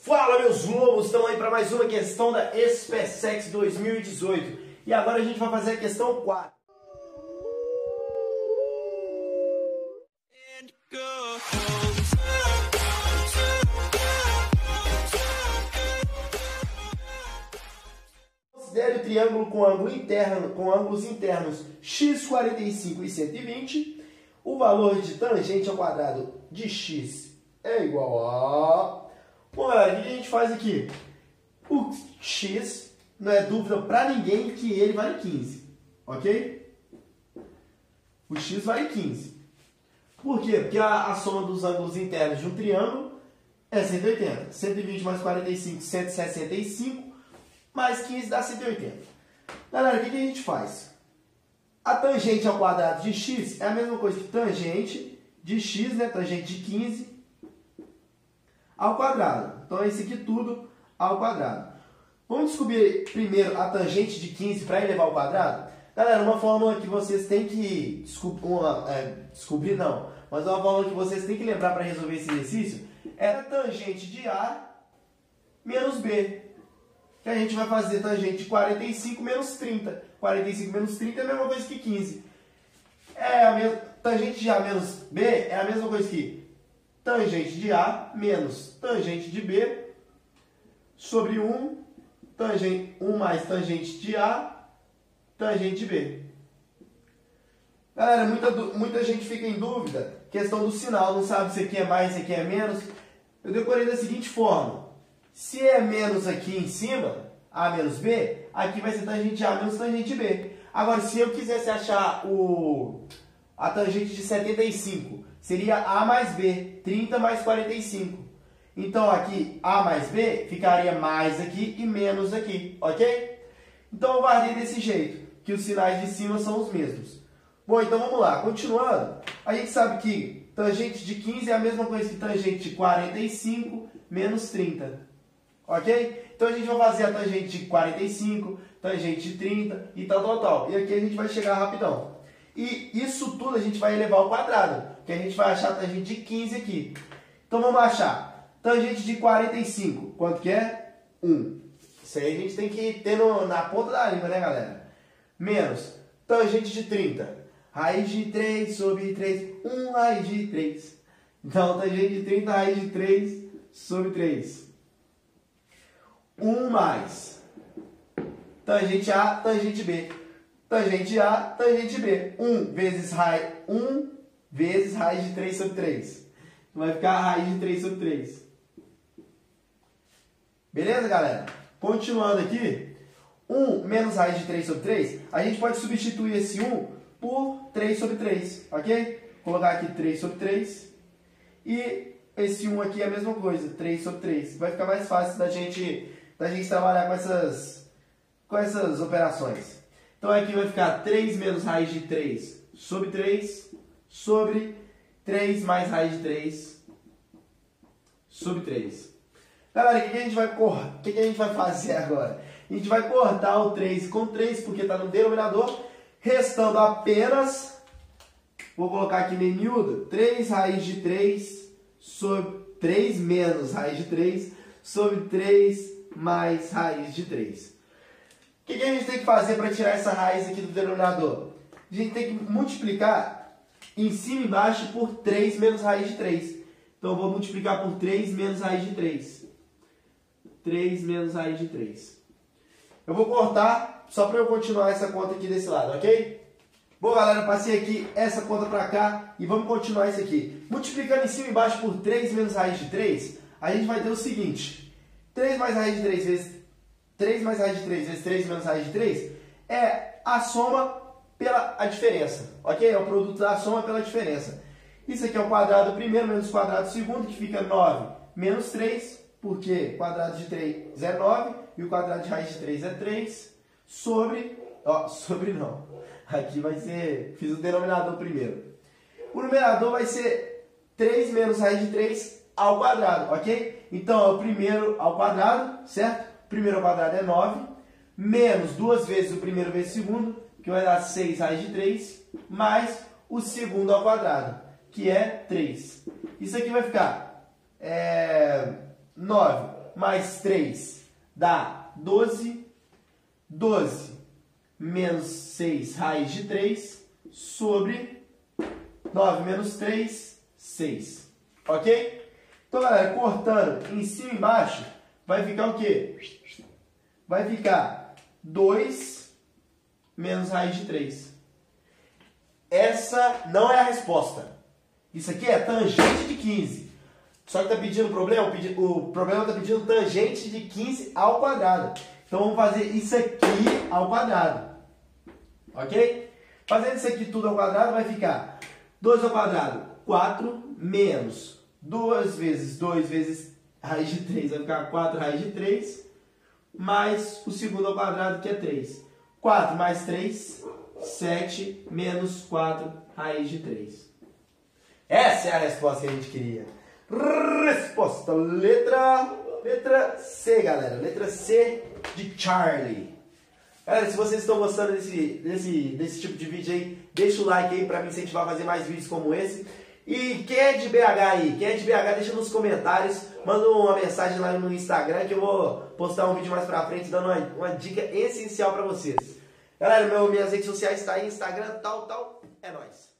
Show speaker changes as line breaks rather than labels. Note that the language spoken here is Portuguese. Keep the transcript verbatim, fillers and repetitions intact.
Fala, meus lobos! Estamos aí para mais uma questão da SpaceX dois mil e dezoito. E agora a gente vai fazer a questão quatro. Considere o triângulo com ângulo interno, com ângulos internos x, quarenta e cinco e cento e vinte. O valor de tangente ao quadrado de x é igual a... Bom, galera, o que a gente faz aqui? O x, não é dúvida para ninguém que ele vale quinze, ok? O x vale quinze. Por quê? Porque a, a soma dos ângulos internos de um triângulo é cento e oitenta. cento e vinte mais quarenta e cinco, cento e sessenta e cinco, mais quinze dá cento e oitenta. Galera, o que a gente faz? A tangente ao quadrado de x é a mesma coisa que tangente de x, né? Tangente de quinze ao quadrado. Então, é isso aqui tudo ao quadrado. Vamos descobrir primeiro a tangente de quinze para elevar ao quadrado? Galera, uma fórmula que vocês têm que descobrir, uma, é, descobrir não, mas uma fórmula que vocês têm que lembrar para resolver esse exercício é a tangente de A menos B. Que a gente vai fazer tangente de quarenta e cinco menos trinta. quarenta e cinco menos trinta é a mesma coisa que quinze. É a mesma, tangente de A menos B é a mesma coisa que tangente de A menos tangente de B sobre um, tangente, um mais tangente de A, tangente de B. Galera, muita, muita gente fica em dúvida, questão do sinal, não sabe se aqui é mais, se aqui é menos. Eu decorei da seguinte forma: se é menos aqui em cima, A menos B, aqui vai ser tangente de A menos tangente de B. Agora, se eu quisesse achar o, a tangente de setenta e cinco, seria A mais B, trinta mais quarenta e cinco. Então, aqui, A mais B ficaria mais aqui e menos aqui, ok? Então, eu vario desse jeito, que os sinais de cima são os mesmos. Bom, então vamos lá. Continuando, a gente sabe que tangente de quinze é a mesma coisa que tangente de quarenta e cinco menos trinta, ok? Então, a gente vai fazer a tangente de quarenta e cinco, tangente de trinta e tal, tal, tal. E aqui a gente vai chegar rapidão. E isso tudo a gente vai elevar ao quadrado, que a gente vai achar a tangente de quinze aqui. Então vamos achar. Tangente de quarenta e cinco, quanto que é? um. Isso aí a gente tem que ter no, na ponta da língua, né, galera? Menos tangente de trinta. Raiz de três sobre três. um raiz de três. Então, tangente de trinta, raiz de três sobre três. um mais tangente A, tangente B. Tangente A, tangente B. um vezes raiz, um vezes raiz de três sobre três. Vai ficar a raiz de três sobre três. Beleza, galera? Continuando aqui. um menos raiz de três sobre três. A gente pode substituir esse um por três sobre três. Ok? Vou colocar aqui três sobre três. E esse um aqui é a mesma coisa. três sobre três. Vai ficar mais fácil da gente, da gente trabalhar com essas, com essas operações. Então aqui vai ficar três menos raiz de três sobre três sobre três mais raiz de três sobre três. Galera, o que, que, a gente vai cor... o que, que a gente vai fazer agora? A gente vai cortar o três com três, porque está no denominador, restando apenas, vou colocar aqui meio miúdo, três raiz de três sobre três menos raiz de três sobre três mais raiz de três. O que, que a gente tem que fazer para tirar essa raiz aqui do denominador? A gente tem que multiplicar em cima e embaixo por três menos raiz de três. Então, eu vou multiplicar por três menos raiz de três. três menos raiz de três. Eu vou cortar só para eu continuar essa conta aqui desse lado, ok? Bom, galera, passei aqui essa conta para cá e vamos continuar isso aqui. Multiplicando em cima e embaixo por três menos raiz de três, a gente vai ter o seguinte. três mais raiz de três vezes três mais raiz de três vezes três menos raiz de três é a soma pela a diferença, ok? É o produto da soma pela diferença. Isso aqui é o quadrado primeiro menos o quadrado segundo, que fica nove menos três, porque quadrado de três é nove e o quadrado de raiz de três é três, sobre, ó, sobre não, aqui vai ser, fiz o denominador primeiro. O numerador vai ser três menos raiz de três ao quadrado, ok? Então, é o primeiro ao quadrado, certo? O primeiro ao quadrado é nove, menos duas vezes o primeiro vezes o segundo, que vai dar seis raiz de três, mais o segundo ao quadrado, que é três. Isso aqui vai ficar é, nove mais três dá doze. doze menos seis raiz de três sobre nove menos três, seis. Ok? Então, galera, cortando em cima e embaixo, vai ficar o quê? Vai ficar dois menos raiz de três. Essa não é a resposta. Isso aqui é tangente de quinze. Só que está pedindo problema? O problema está pedindo tangente de quinze ao quadrado. Então vamos fazer isso aqui ao quadrado. Ok? Fazendo isso aqui tudo ao quadrado vai ficar dois ao quadrado, quatro, menos duas vezes dois vezes raiz de três, vai ficar quatro raiz de três, mais o segundo ao quadrado, que é três. quatro mais três, sete, menos quatro raiz de três. Essa é a resposta que a gente queria. Resposta, letra, letra C, galera. Letra C de Charlie. Galera, se vocês estão gostando desse, desse, desse tipo de vídeo aí, deixa o like aí pra me incentivar a fazer mais vídeos como esse. E quem é de B H aí? Quem é de B H, deixa nos comentários, manda uma mensagem lá no Instagram que eu vou postar um vídeo mais pra frente dando uma, uma dica essencial pra vocês. Galera, meu, minhas redes sociais tá aí, Instagram, tal, tal, é nóis.